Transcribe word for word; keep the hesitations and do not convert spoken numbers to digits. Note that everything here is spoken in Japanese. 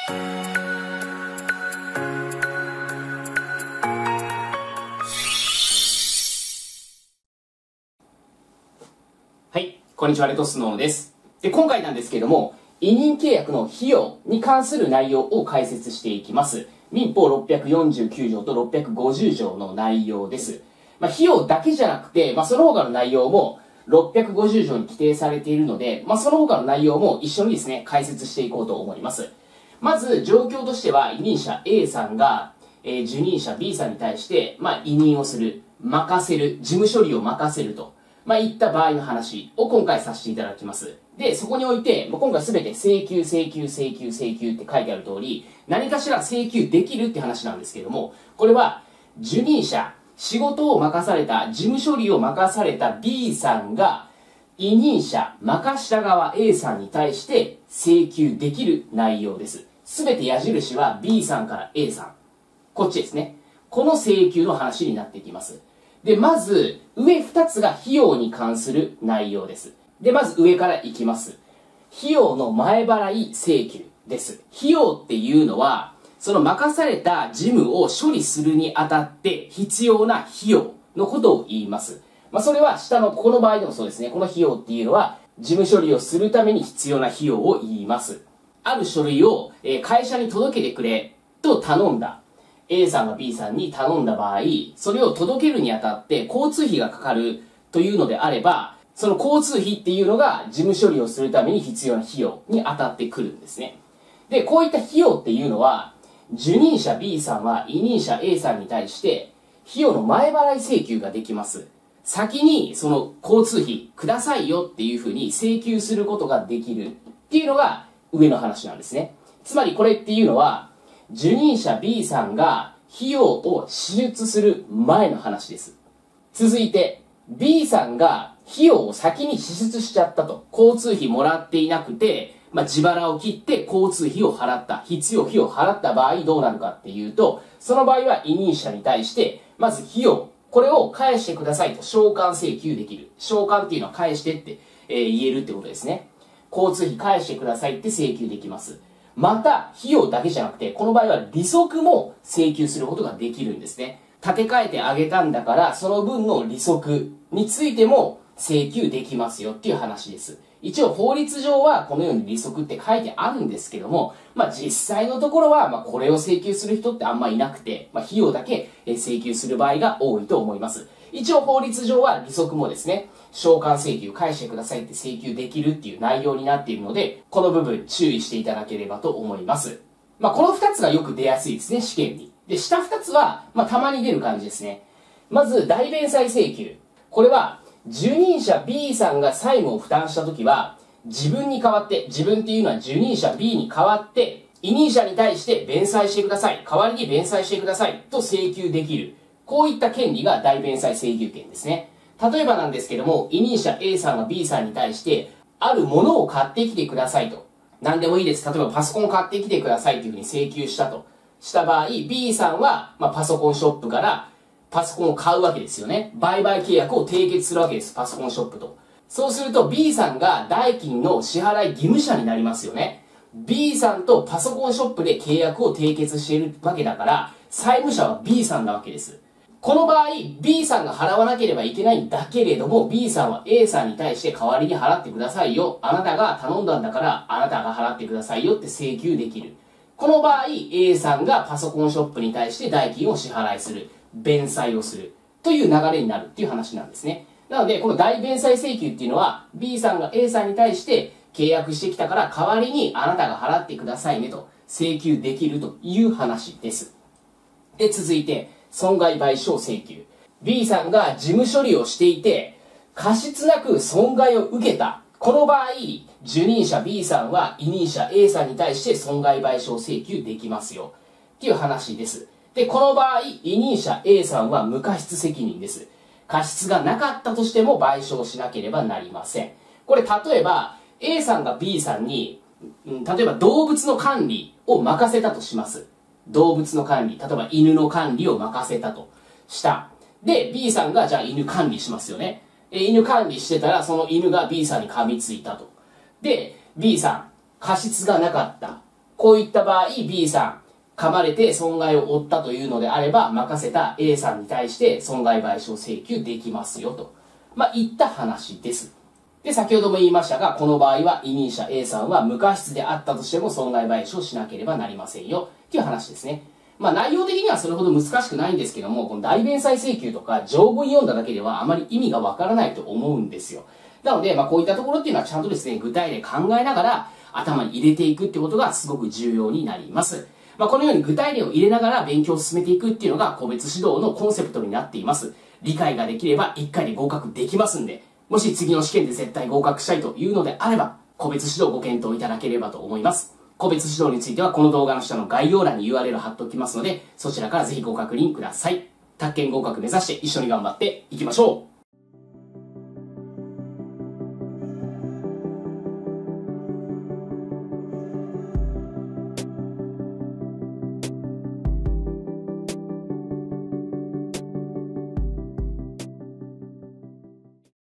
はい、こんにちは、レッドスノーです。で、今回なんですけども、委任契約の費用に関する内容を解説していきます。民法ろっぴゃくよんじゅうきゅう条とろっぴゃくごじゅう条の内容です。まあ、費用だけじゃなくて、まあ、その他の内容もろっぴゃくごじゅう条に規定されているので、まあ、その他の内容も一緒にですね、解説していこうと思います。まず、状況としては、委任者 A さんが、えー、受任者 B さんに対して、まあ、委任をする、任せる、事務処理を任せると。まあ、いった場合の話を今回させていただきます。で、そこにおいて、今回すべて請求、請求、請求、請求って書いてある通り、何かしら請求できるって話なんですけども、これは、受任者、仕事を任された、事務処理を任された B さんが、委任者、任した側 A さんに対して請求できる内容です。すべて矢印は B さんから A さん。こっちですね。この請求の話になってきます。で、まず、上ふたつが費用に関する内容です。で、まず上からいきます。費用の前払い請求です。費用っていうのは、その任された事務を処理するにあたって必要な費用のことを言います。まあ、それは下の、この場合でもそうですね。この費用っていうのは、事務処理をするために必要な費用を言います。ある書類を会社に届けてくれと頼んだ。A さんが B さんに頼んだ場合、それを届けるにあたって交通費がかかるというのであれば、その交通費っていうのが事務処理をするために必要な費用に当たってくるんですね。で、こういった費用っていうのは、受任者 B さんは委任者 A さんに対して費用の前払い請求ができます。先にその交通費くださいよっていうふうに請求することができるっていうのが上の話なんですね。つまりこれっていうのは、受任者 B さんが費用を支出する前の話です。続いて B さんが費用を先に支出しちゃったと。交通費もらっていなくて、まあ、自腹を切って交通費を払った。必要費を払った場合どうなるかっていうと、その場合は委任者に対して、まず費用、これを返してくださいと償還請求できる。償還っていうのは返してって、えー、言えるってことですね。交通費返してくださいって請求できます。また、費用だけじゃなくて、この場合は利息も請求することができるんですね。立て替えてあげたんだから、その分の利息についても請求できますよっていう話です。一応法律上はこのように利息って書いてあるんですけども、まあ実際のところは、まあこれを請求する人ってあんまいなくて、まあ費用だけ請求する場合が多いと思います。一応法律上は利息もですね、償還請求返してくださいって請求できるっていう内容になっているので、この部分注意していただければと思います。まあこのふたつがよく出やすいですね、試験に。で、下ふたつは、まあたまに出る感じですね。まず、代弁済請求。これは、受任者 B さんが債務を負担したときは、自分に代わって、自分っていうのは受任者 B に代わって、委任者に対して弁済してください。代わりに弁済してください。と請求できる。こういった権利が代弁済請求権ですね。例えばなんですけども、委任者 A さんが B さんに対して、あるものを買ってきてくださいと。何でもいいです。例えばパソコンを買ってきてくださいというふうに請求したと。した場合、B さんは、まあ、パソコンショップからパソコンを買うわけですよね。売買契約を締結するわけです。パソコンショップと。そうすると B さんが代金の支払い義務者になりますよね。B さんとパソコンショップで契約を締結しているわけだから、債務者は B さんなわけです。この場合、B さんが払わなければいけないんだけれども、B さんは A さんに対して代わりに払ってくださいよ。あなたが頼んだんだから、あなたが払ってくださいよって請求できる。この場合、A さんがパソコンショップに対して代金を支払いする。弁済をする。という流れになるっていう話なんですね。なので、この代弁済請求っていうのは、B さんが A さんに対して契約してきたから代わりにあなたが払ってくださいねと請求できるという話です。で、続いて、損害賠償請求。B さんが事務処理をしていて、過失なく損害を受けた。この場合、受任者 B さんは委任者 A さんに対して損害賠償請求できますよ。っていう話です。で、この場合、委任者 A さんは無過失責任です。過失がなかったとしても賠償しなければなりません。これ例えば、A さんが B さんに、例えば動物の管理を任せたとします。動物の管理、例えば犬の管理を任せたとした。で、B さんがじゃあ犬管理しますよね。え犬管理してたらその犬が B さんに噛みついたと。で、B さん、過失がなかった。 こういった場合 B さん、噛まれて損害を負ったというのであれば、任せた A さんに対して損害賠償請求できますよと。まあ、いった話です。で、先ほども言いましたが、この場合は委任者 A さんは無過失であったとしても損害賠償しなければなりませんよっていう話ですね。まあ内容的にはそれほど難しくないんですけども、この代弁済請求とか条文読んだだけではあまり意味がわからないと思うんですよ。なので、まあこういったところっていうのはちゃんとですね、具体例考えながら頭に入れていくってことがすごく重要になります。まあこのように具体例を入れながら勉強を進めていくっていうのが個別指導のコンセプトになっています。理解ができればいっかいで合格できますんで、もし次の試験で絶対合格したいというのであれば、個別指導をご検討いただければと思います。個別指導についてはこの動画の下の概要欄に ユーアールエル 貼っておきますので、そちらからぜひご確認ください。宅建合格目指して一緒に頑張っていきましょう。